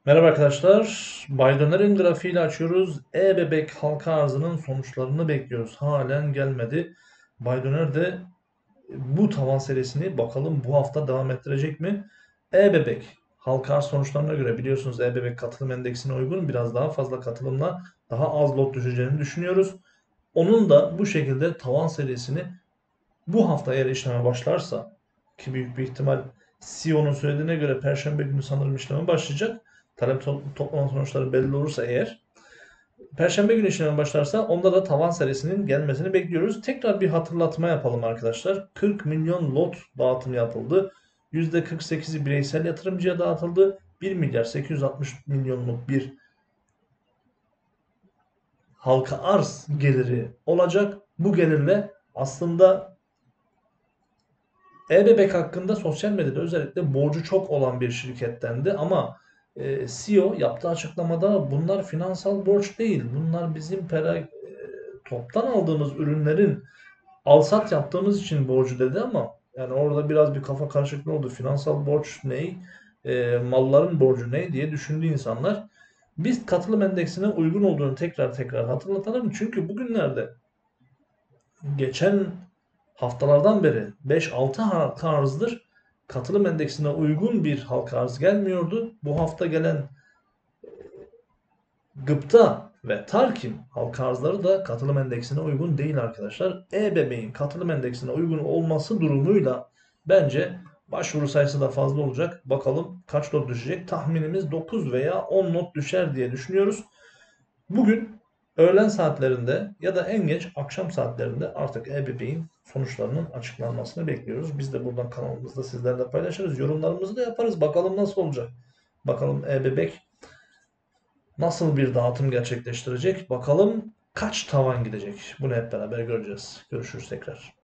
Merhaba arkadaşlar. Bay Döner'in grafiğiyle açıyoruz. E-Bebek halka arzının sonuçlarını bekliyoruz. Halen gelmedi. Bay Döner de bu tavan serisini bakalım bu hafta devam ettirecek mi? E-Bebek halka arz sonuçlarına göre biliyorsunuz E-Bebek katılım endeksine uygun biraz daha fazla katılımla daha az lot düşeceğini düşünüyoruz. Onun da bu şekilde tavan serisini bu hafta eğer işleme başlarsa ki büyük bir ihtimal CEO'nun söylediğine göre Perşembe günü sanırım işleme başlayacak. Talep toplama sonuçları belli olursa eğer. Perşembe günü işleme başlarsa onda da tavan serisinin gelmesini bekliyoruz. Tekrar bir hatırlatma yapalım arkadaşlar. 40 milyon lot dağıtımı yapıldı. %48'i bireysel yatırımcıya dağıtıldı. 1 milyar 860 milyonluk bir halka arz geliri olacak. Bu gelirle aslında E-Bebek hakkında sosyal medyada özellikle borcu çok olan bir şirkettendi ama CEO yaptığı açıklamada bunlar finansal borç değil. Bunlar bizim toptan aldığımız ürünlerin alsat yaptığımız için borcu dedi ama yani orada biraz bir kafa karışıklığı oldu. Finansal borç ne? Malların borcu ne diye düşündü insanlar. Biz katılım endeksine uygun olduğunu tekrar hatırlatalım. Çünkü bugünlerde geçen haftalardan beri 5-6 halka arzdır katılım endeksine uygun bir halka arz gelmiyordu. Bu hafta gelen Gıpta ve Tarkim halka arzları da katılım endeksine uygun değil arkadaşlar. E-Bebeğin katılım endeksine uygun olması durumuyla bence başvuru sayısı da fazla olacak. Bakalım kaç not düşecek? Tahminimiz 9 veya 10 not düşer diye düşünüyoruz. Bugün öğlen saatlerinde ya da en geç akşam saatlerinde artık E-Bebeğin sonuçlarının açıklanmasını bekliyoruz. Biz de buradan kanalımızda sizlerle paylaşırız. Yorumlarımızı da yaparız. Bakalım nasıl olacak. Bakalım E-Bebek nasıl bir dağıtım gerçekleştirecek? Bakalım kaç tavan gidecek? Bunu hep beraber göreceğiz. Görüşürüz tekrar.